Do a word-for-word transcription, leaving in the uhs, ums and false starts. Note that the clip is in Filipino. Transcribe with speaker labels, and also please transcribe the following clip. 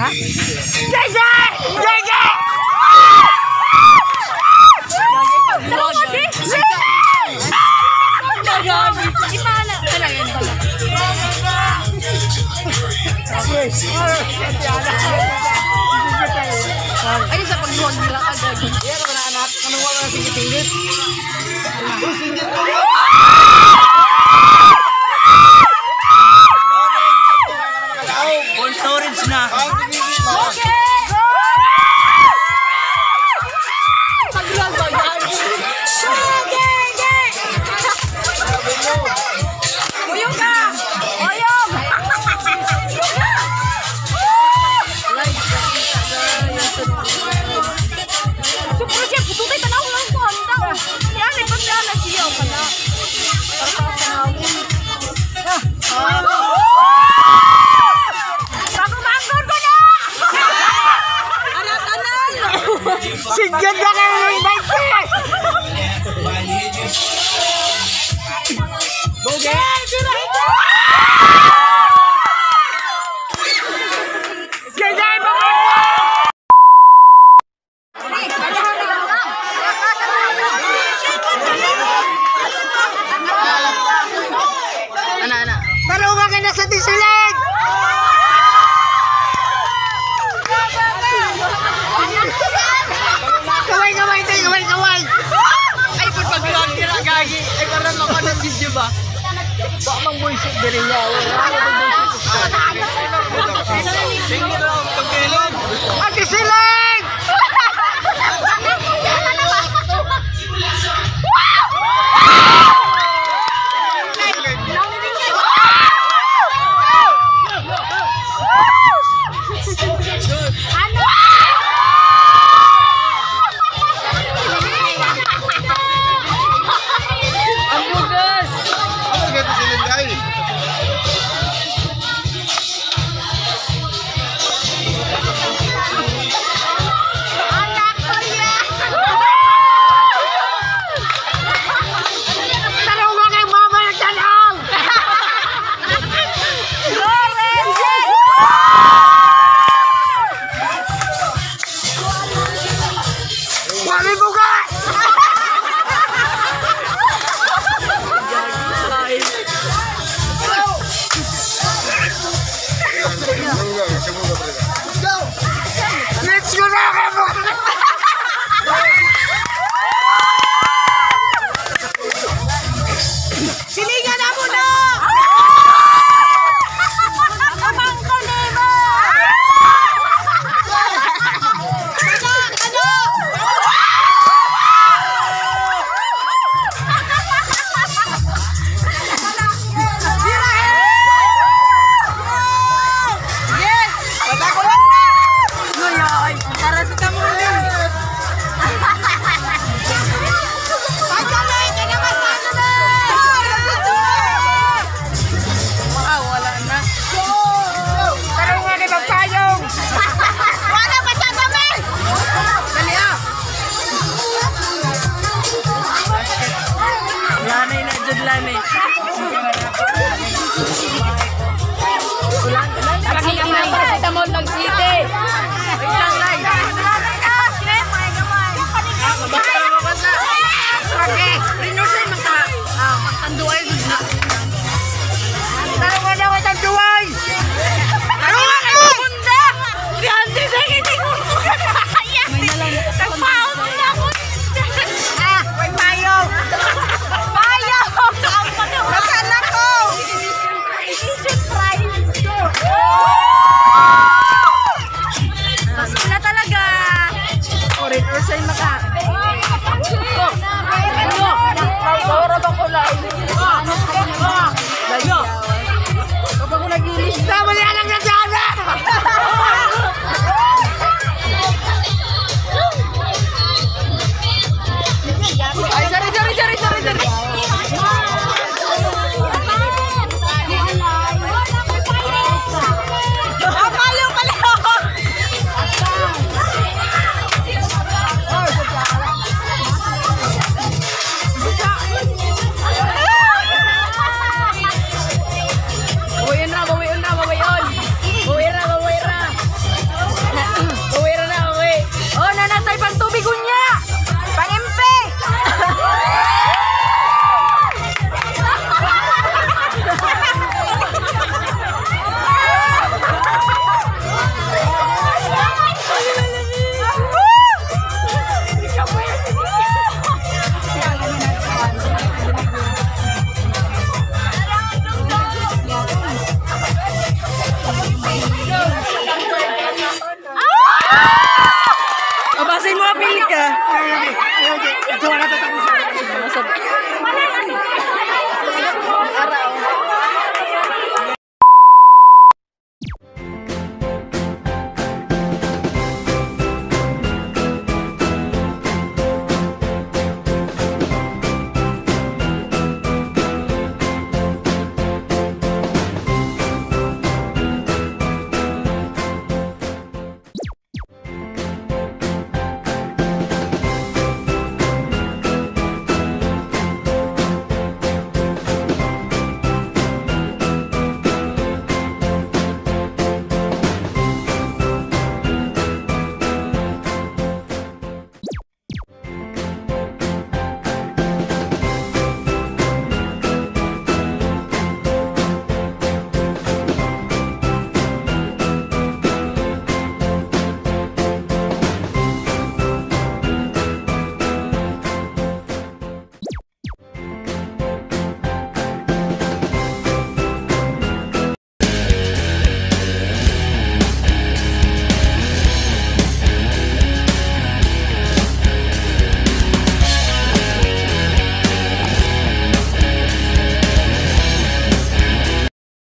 Speaker 1: Gege! Gege!
Speaker 2: Ay, sa pagluwag nila agad.
Speaker 1: Iya, kalau anak, kalau wala singgit-singgit. Oh, singgit ko.
Speaker 3: Full storage na.
Speaker 2: Okay! Pagluwag ba yan? Uyog ka! Uyog! Supro siya, pututay tanaw lang ko handa. Yan, lipat siya na siya o pala. Para sa hawin. Bago-bangor ko na! Anak-anak!
Speaker 1: Singgit na kayo yung bike! Buge! Gege!
Speaker 2: Anak-anak.
Speaker 1: Tarungan ka na sa tisilig! Kaway, kaway, tayo, kaway, kaway!
Speaker 2: Ay, kung pag-vlog nila, gagi. Ay, parang maka ng video ba?
Speaker 1: Baka mang bullshit din niya. Ang tisilig!
Speaker 2: Ang bugas!
Speaker 1: Tarungan kay mama ng tanaw! Wali bugas! Let's go na kayo! Silingan na mo na!
Speaker 2: Amang ko nemo! Ano? Ano? Yes! Bata ko lang na! Ngayon, para sa tamulin. Ang galing ka naman sa ano na! Ah, wala na.
Speaker 1: Tarungan ni magpayong!
Speaker 2: Wala pa sa kami! Dali ah!
Speaker 3: Lanay na dyan, lanay.